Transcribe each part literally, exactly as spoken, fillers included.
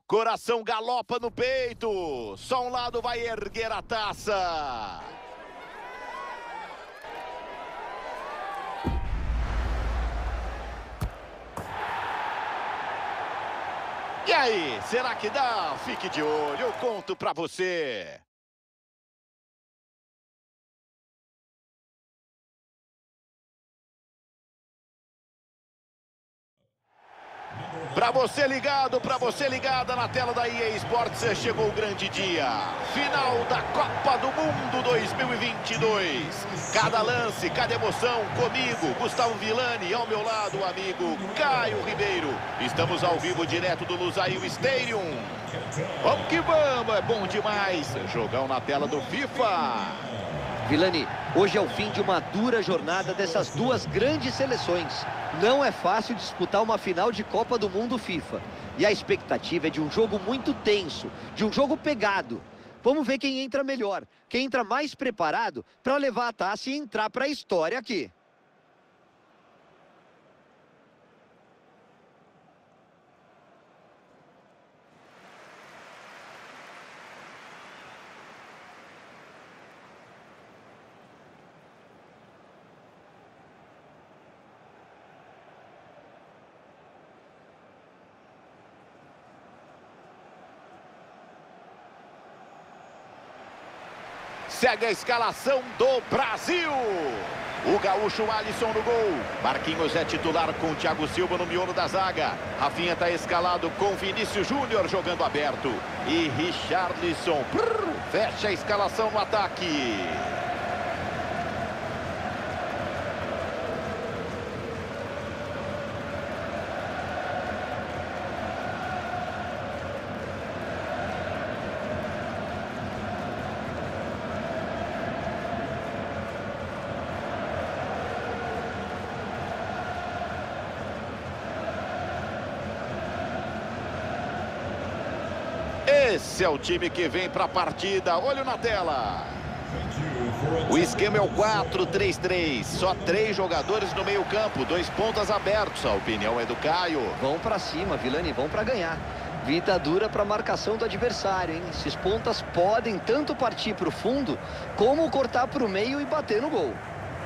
Coração galopa no peito. Só um lado vai erguer a taça. E aí, será que dá? Fique de olho, eu conto pra você. Pra você ligado, pra você ligada na tela da E A Sports, chegou o grande dia. Final da Copa do Mundo dois mil e vinte e dois. Cada lance, cada emoção, comigo, Gustavo Villani, ao meu lado, o amigo Caio Ribeiro. Estamos ao vivo direto do Lusail Stadium. Vamos que vamos, é bom demais. Jogão na tela do FIFA. Villani, hoje é o fim de uma dura jornada dessas duas grandes seleções. Não é fácil disputar uma final de Copa do Mundo FIFA. E a expectativa é de um jogo muito tenso, de um jogo pegado. Vamos ver quem entra melhor, quem entra mais preparado para levar a taça e entrar para a história aqui. Segue a escalação do Brasil. O gaúcho Alisson no gol. Marquinhos é titular com o Thiago Silva no miolo da zaga. Rafinha está escalado com Vinícius Júnior jogando aberto. E Richarlison prrr, fecha a escalação no ataque. Esse é o time que vem para a partida. Olho na tela. O esquema é o quatro três três. Só três jogadores no meio campo. Dois pontas abertos. A opinião é do Caio. Vão para cima, Villani, vão para ganhar. Vida dura para a marcação do adversário, hein? Esses pontas podem tanto partir para o fundo, como cortar para o meio e bater no gol.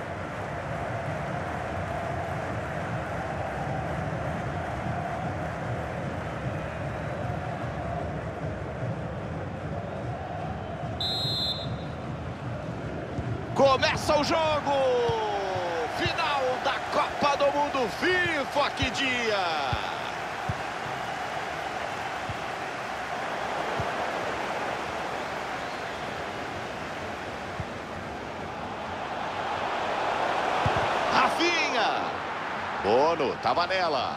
Começa o jogo! Final da Copa do Mundo FIFA, que dia! Rafinha! Bono, tava nela.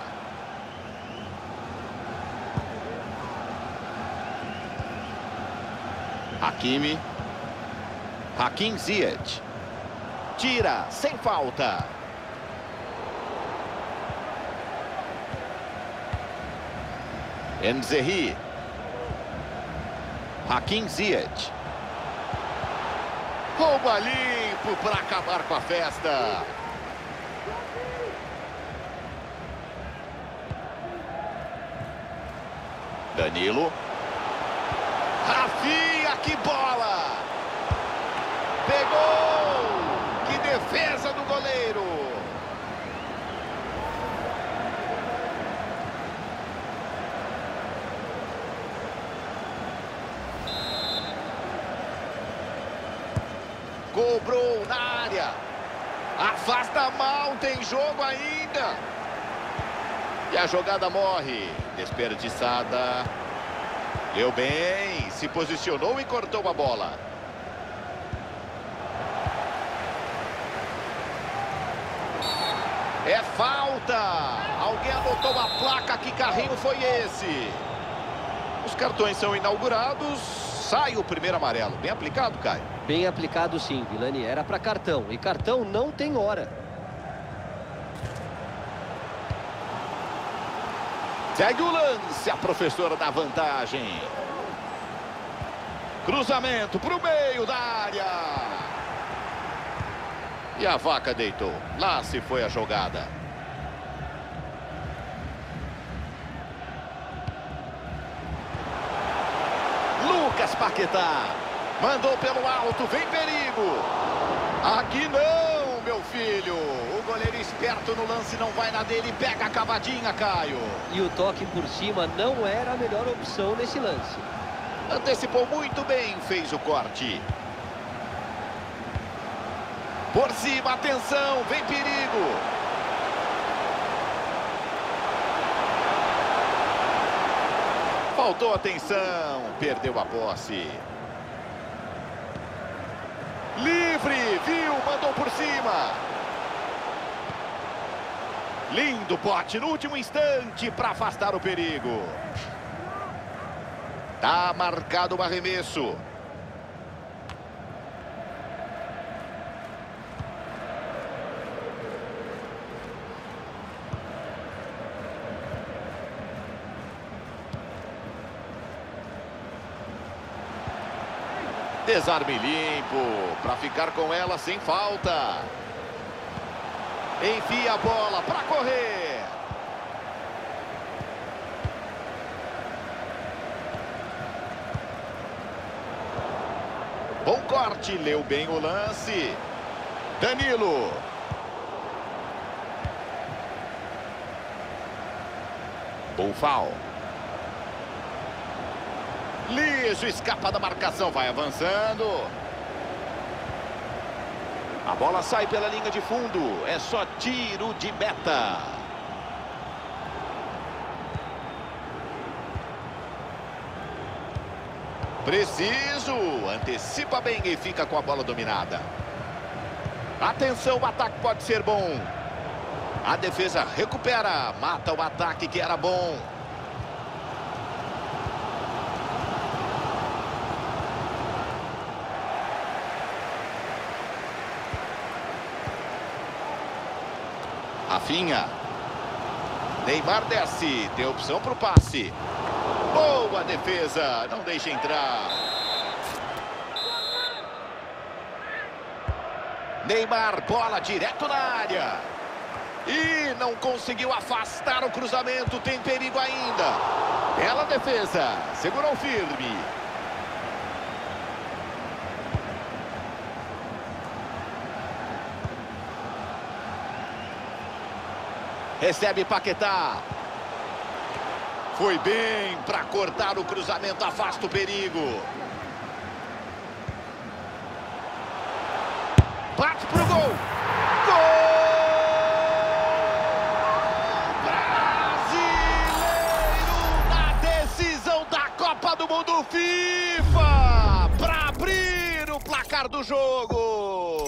Hakimi. Hakim Ziyech. Tira, sem falta. Enzerri. Hakim Ziyech. Rouba limpo para acabar com a festa. Danilo. Rafinha, que bola! Pegou! Que defesa do goleiro! Cobrou na área. Afasta mal, tem jogo ainda. E a jogada morre. Desperdiçada. Deu bem, se posicionou e cortou a bola. É falta! Alguém anotou a placa, que carrinho foi esse? Os cartões são inaugurados, sai o primeiro amarelo. Bem aplicado, Caio? Bem aplicado sim, Villani, era para cartão, e cartão não tem hora. Segue o lance, a professora da vantagem. Cruzamento para o meio da área. E a vaca deitou. Lá se foi a jogada. Lucas Paquetá. Mandou pelo alto, vem perigo. Aqui não, meu filho. O goleiro esperto no lance não vai na dele, pega a cavadinha, Caio. E o toque por cima não era a melhor opção nesse lance. Antecipou muito bem, fez o corte. Por cima, atenção, vem perigo. Faltou atenção, perdeu a posse. Livre, viu, mandou por cima. Lindo pote no último instante para afastar o perigo. Tá marcado o arremesso. Desarme limpo, para ficar com ela sem falta. Enfia a bola para correr. Bom corte, leu bem o lance. Danilo. Bom foul. Liso, escapa da marcação, vai avançando. A bola sai pela linha de fundo, é só tiro de meta. Preciso, antecipa bem e fica com a bola dominada. Atenção, o ataque pode ser bom. A defesa recupera, mata o ataque que era bom. Rafinha. Neymar desce, tem opção para o passe. Boa defesa, não deixa entrar. Neymar, bola direto na área. E não conseguiu afastar o cruzamento, tem perigo ainda. Bela defesa, segurou firme. Recebe Paquetá. Foi bem para cortar o cruzamento, afasta o perigo. Bate pro gol. Gol! Brasileiro na decisão da Copa do Mundo FIFA. Para abrir o placar do jogo.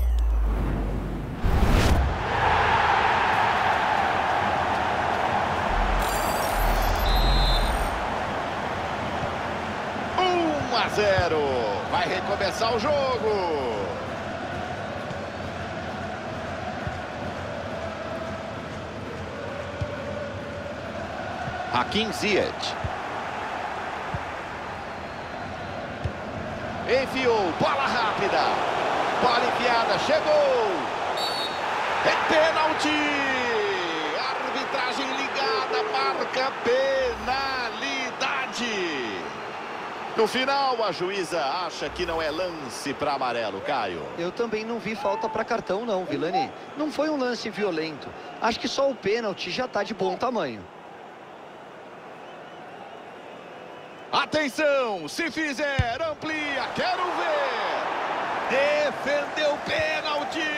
um a zero. Vai recomeçar o jogo. Hakim Ziyech. Enfiou, bola rápida. Bola enfiada, chegou. É pênalti. Arbitragem ligada, marca penalidade. No final, a juíza acha que não é lance para amarelo, Caio. Eu também não vi falta para cartão não, Vilani. Não foi um lance violento. Acho que só o pênalti já tá de bom tamanho. Atenção, se fizer, amplia, quero ver. Defendeu o pênalti.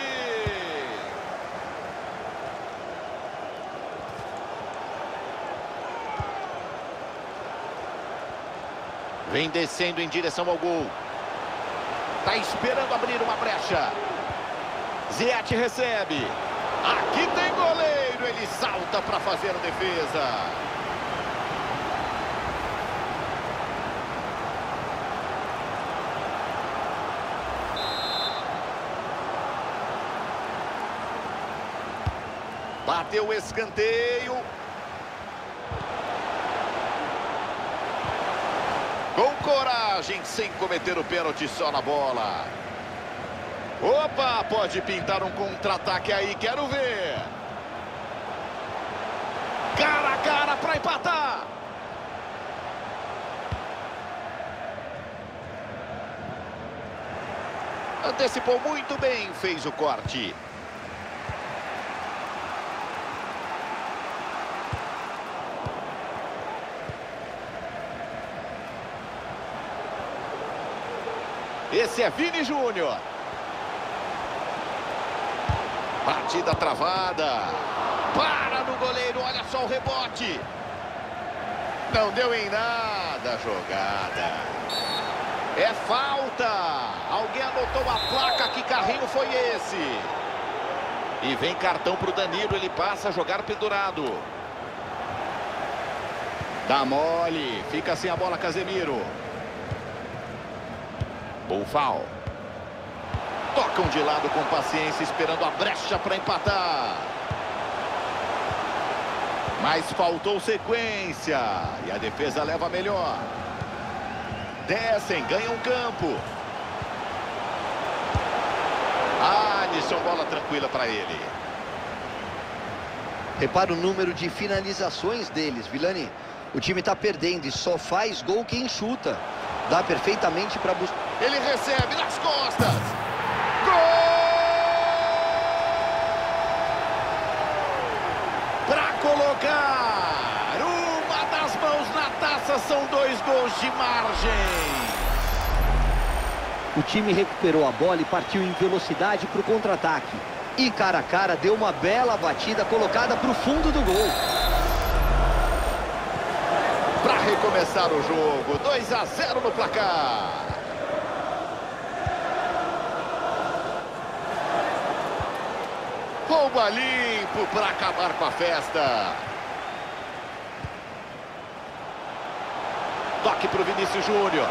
Vem descendo em direção ao gol. Tá esperando abrir uma brecha. Ziyech recebe. Aqui tem goleiro, ele salta para fazer a defesa. Bateu o escanteio. Com coragem, sem cometer o pênalti, só na bola. Opa, pode pintar um contra-ataque aí, quero ver. Cara a cara para empatar. Antecipou muito bem, fez o corte. Esse é Vini Júnior. Batida travada. Para no goleiro, olha só o rebote. Não deu em nada a jogada. É falta. Alguém anotou a placa, que carrinho foi esse? E vem cartão para o Danilo, ele passa a jogar pendurado. Dá mole, fica sem a bola Casemiro. Bufal. Tocam de lado com paciência, esperando a brecha para empatar. Mas faltou sequência. E a defesa leva melhor. Descem, ganham campo. Alisson, bola tranquila para ele. Repara o número de finalizações deles, Vilani. O time está perdendo e só faz gol quem chuta. Dá perfeitamente para buscar. Ele recebe nas costas. Gol! Para colocar uma das mãos na taça, são dois gols de margem. O time recuperou a bola e partiu em velocidade para o contra-ataque. E cara a cara deu uma bela batida colocada para o fundo do gol. Para recomeçar o jogo, dois a zero no placar. Rouba limpo para acabar com a festa. Toque para o Vinícius Júnior.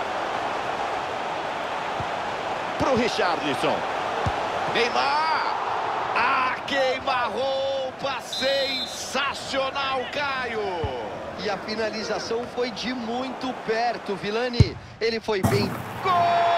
Para o Richarlison. Neymar. Ah, queima-roupa. Sensacional, Caio. E a finalização foi de muito perto, Vilani. Ele foi bem. Gol!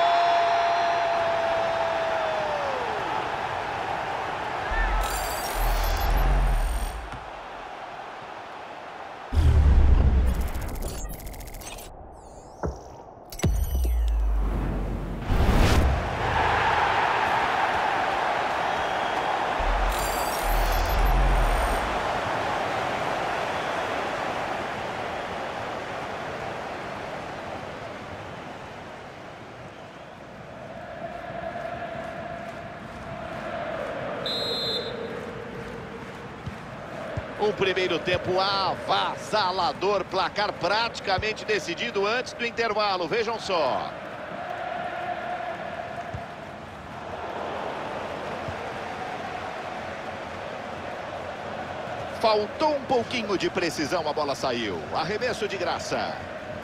Um primeiro tempo avassalador, placar praticamente decidido antes do intervalo, vejam só. Faltou um pouquinho de precisão, a bola saiu. Arremesso de graça.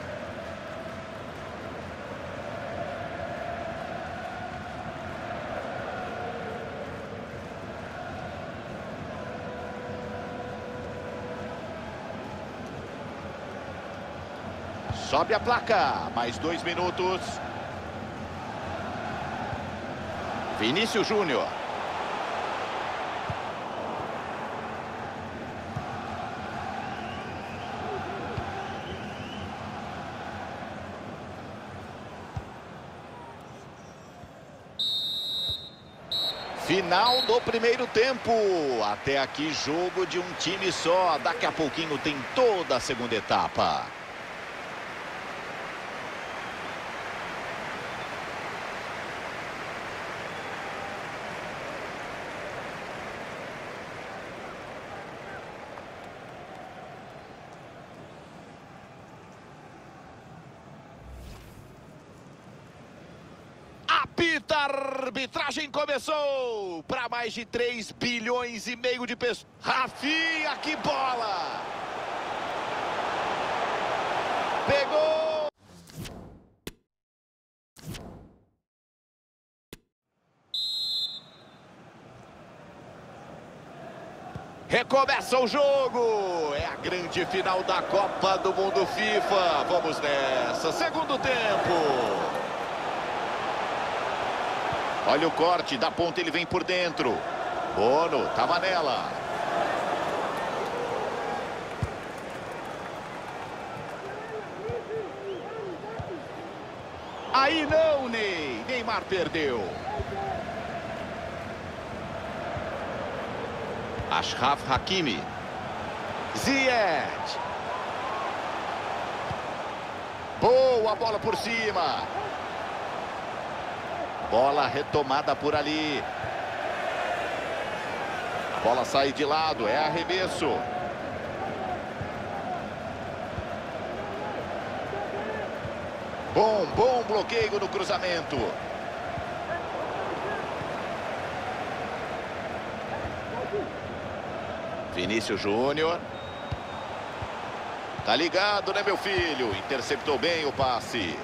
Sobe a placa, mais dois minutos. Vinícius Júnior. Final do primeiro tempo. Até aqui jogo de um time só. Daqui a pouquinho tem toda a segunda etapa. Apita, a arbitragem começou para mais de três bilhões e meio de pessoas. Rafinha, que bola! Pegou! Recomeça o jogo! É a grande final da Copa do Mundo FIFA. Vamos nessa, segundo tempo. Olha o corte, da ponta ele vem por dentro. Bono, tava nela. Aí não, Ney. Neymar perdeu. Achraf Hakimi. Ziyech. Boa bola por cima. Bola retomada por ali. A bola sai de lado, é arremesso. Bom, bom bloqueio no cruzamento. Vinícius Júnior. Tá ligado, né, meu filho? Interceptou bem o passe.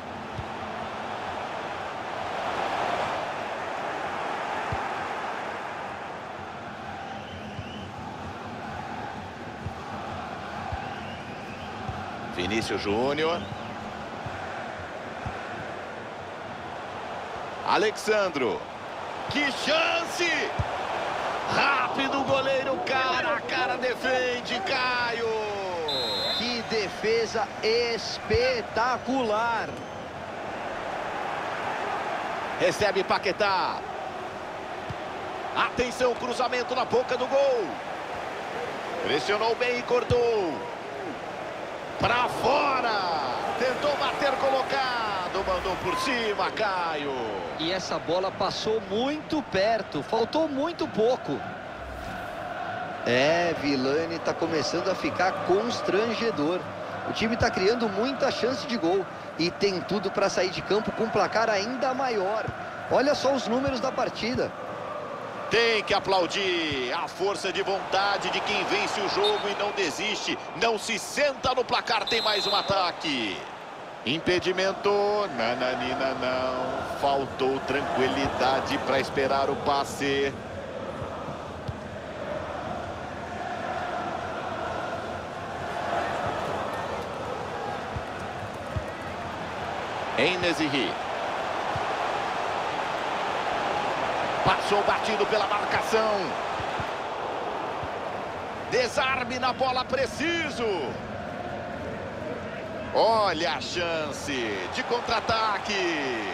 Vinícius Júnior. Alexandro. Que chance! Rápido o goleiro, cara a cara, defende, Caio. Que defesa espetacular. Recebe Paquetá. Atenção, cruzamento na boca do gol. Pressionou bem e cortou. Pra fora. Tentou bater colocado. Mandou por cima, Caio. E essa bola passou muito perto. Faltou muito pouco. É, Vilani tá começando a ficar constrangedor. O time tá criando muita chance de gol. E tem tudo para sair de campo com um placar ainda maior. Olha só os números da partida. Tem que aplaudir a força de vontade de quem vence o jogo e não desiste. Não se senta no placar, tem mais um ataque. Impedimento, nananina não. Faltou tranquilidade para esperar o passe. En-Nesyri. Passou batido pela marcação. Desarme na bola, preciso. Olha a chance de contra-ataque.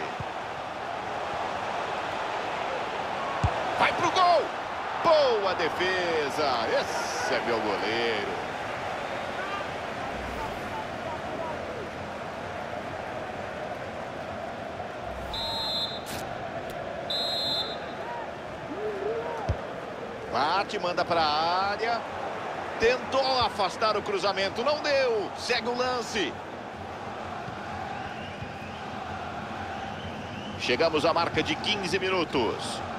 Vai pro gol. Boa defesa. Esse é meu goleiro. Bate, manda para a área. Tentou afastar o cruzamento, não deu. Segue o lance. Chegamos à marca de quinze minutos.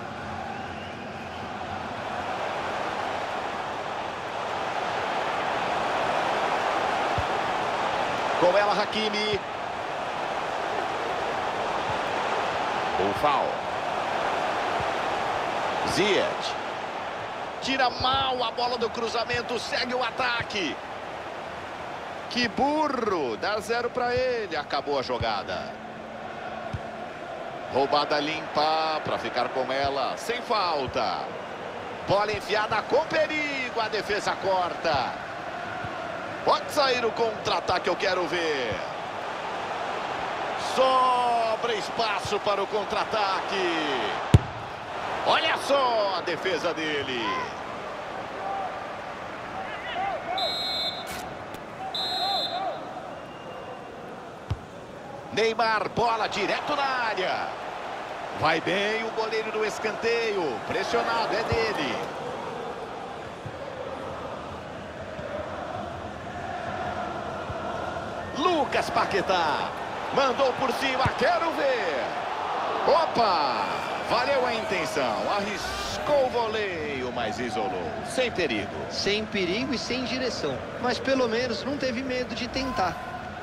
Com ela, Hakimi. O foul. Ziyech. Tira mal a bola do cruzamento, segue o ataque. Que burro, dá zero para ele, acabou a jogada. Roubada limpa para ficar com ela, sem falta. Bola enfiada com perigo, a defesa corta. Pode sair o contra-ataque, eu quero ver. Sobra espaço para o contra-ataque. Olha só a defesa dele. Neymar, bola direto na área. Vai bem o goleiro do escanteio. Pressionado, é dele. Lucas Paquetá. Mandou por cima, quero ver. Opa! Valeu a intenção, arriscou o voleio, mas isolou, sem perigo. Sem perigo e sem direção, mas pelo menos não teve medo de tentar.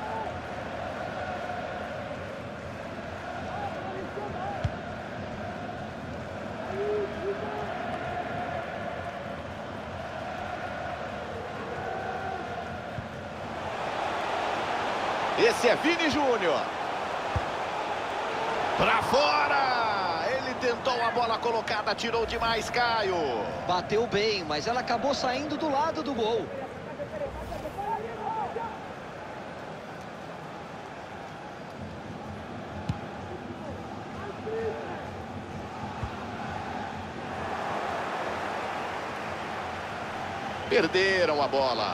Esse é Vini Júnior. Pra fora! Tentou a bola colocada, tirou demais, Caio. Bateu bem, mas ela acabou saindo do lado do gol. Perderam a bola.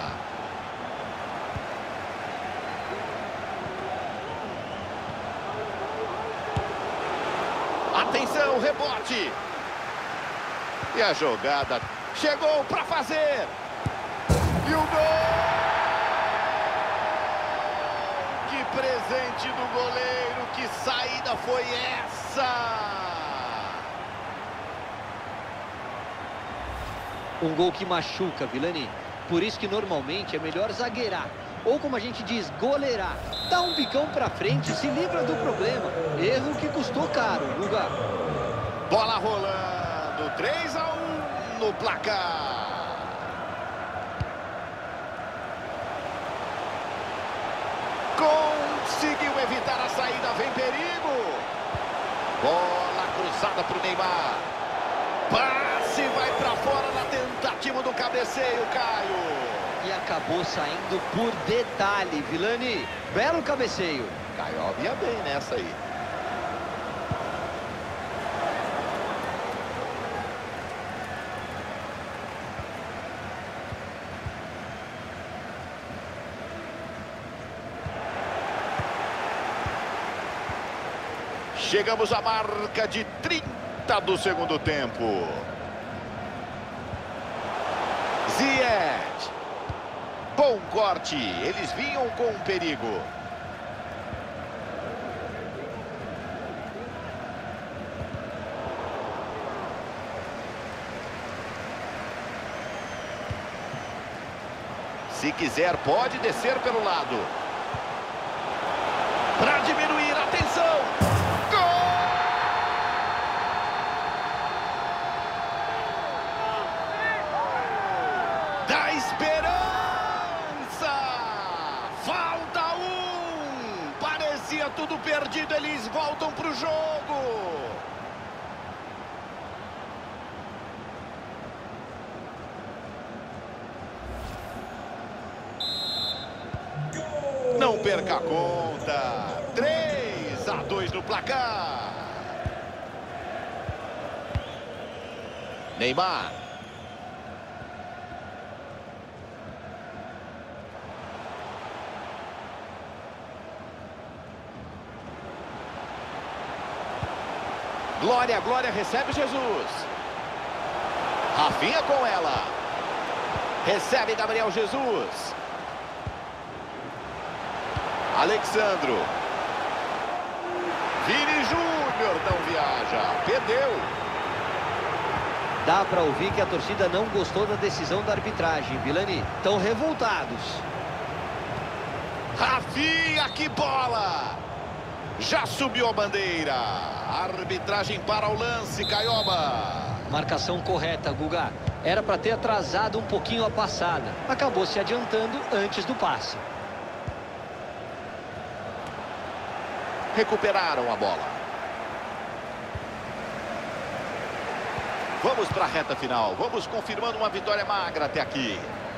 Atenção, rebote. E a jogada chegou para fazer. E o gol! Que presente do goleiro. Que saída foi essa? Um gol que machuca, Vilani. Por isso que normalmente é melhor zagueirar. Ou como a gente diz, goleirar. Dá um picão pra frente e se livra do problema. Erro que custou caro, Guga. Bola rolando. três a um no placar. Conseguiu evitar a saída. Vem perigo. Bola cruzada pro Neymar. Passe vai pra fora na tentativa do cabeceio, Caio. E acabou saindo por detalhe, Vilani. Belo cabeceio. Caio ia bem nessa aí. Chegamos à marca de trinta do segundo tempo. Ziyech. Bom corte. Eles vinham com perigo. Se quiser, pode descer pelo lado. Para diminuir, atenção! Da esperança! Falta um! Parecia tudo perdido, eles voltam para o jogo! Não perca a conta! três a dois no placar! Neymar. Glória, Glória recebe Jesus. Rafinha com ela. Recebe Gabriel Jesus. Alexandro. Vini Júnior não viaja. Perdeu. Dá para ouvir que a torcida não gostou da decisão da arbitragem, Vilani. Estão revoltados. Rafinha, que bola! Já subiu a bandeira. Arbitragem para o lance, Caioba. Marcação correta, Guga. Era para ter atrasado um pouquinho a passada. Acabou se adiantando antes do passe. Recuperaram a bola. Vamos para a reta final. Vamos confirmando uma vitória magra até aqui.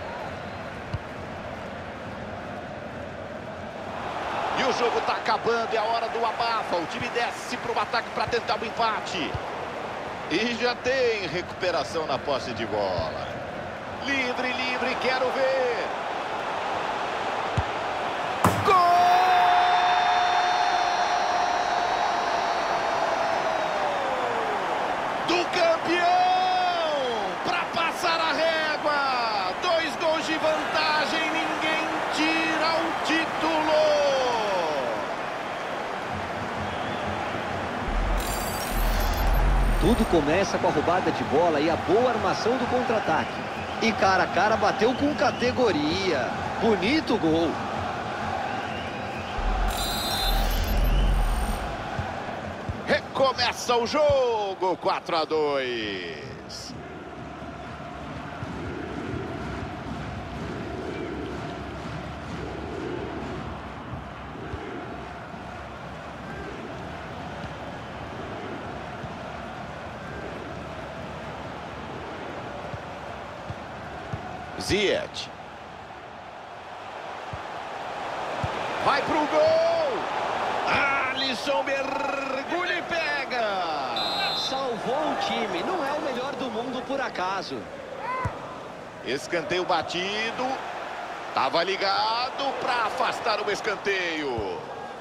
E o jogo está acabando. É a hora do abafa. O time desce para o ataque para tentar o empate. E já tem recuperação na posse de bola. Livre, livre. Quero ver. Gol! Do campeão para passar a régua. Dois gols de vantagem, ninguém tira o título. Tudo começa com a roubada de bola e a boa armação do contra-ataque. E cara a cara bateu com categoria. Bonito gol. Recomeça o jogo, quatro a dois. Ziyech. Vai pro gol! Alisson mergulha e pega! Salvou o time, não é o melhor do mundo por acaso. Escanteio batido. Tava ligado para afastar o escanteio.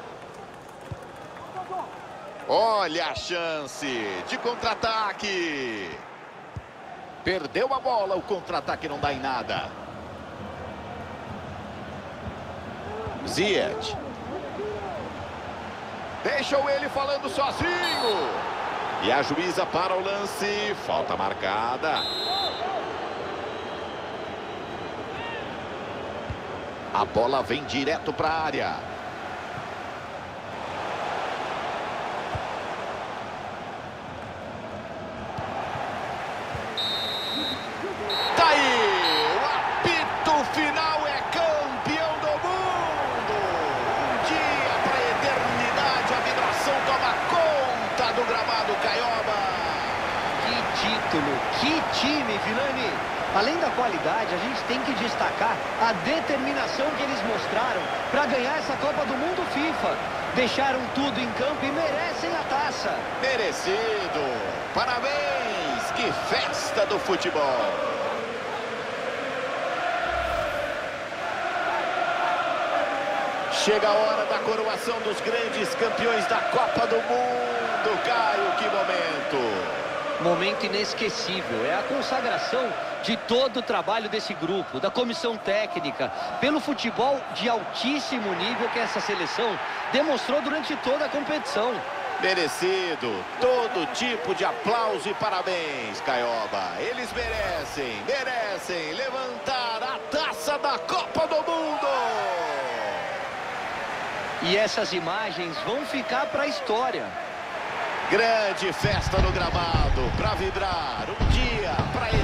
Olha a chance de contra-ataque. Perdeu a bola, o contra-ataque não dá em nada. Ziyech. Deixou ele falando sozinho. E a juíza para o lance. Falta marcada. A bola vem direto para a área. Tá aí! O apito final é campeão do mundo! Um dia para a eternidade, a vibração toma conta do gramado, Caioba! Que título, que time, Vilani! Além da qualidade, a gente tem que destacar a determinação que eles mostraram para ganhar essa Copa do Mundo FIFA. Deixaram tudo em campo e merecem a taça. Merecido! Parabéns! Que festa do futebol! Chega a hora da coroação dos grandes campeões da Copa do Mundo. Caio, que momento! Momento inesquecível, é a consagração de todo o trabalho desse grupo, da comissão técnica, pelo futebol de altíssimo nível que essa seleção demonstrou durante toda a competição. Merecido, todo tipo de aplauso e parabéns, Caioba. Eles merecem, merecem levantar a taça da Copa do Mundo. E essas imagens vão ficar para a história. Grande festa no gramado, para vibrar, um dia para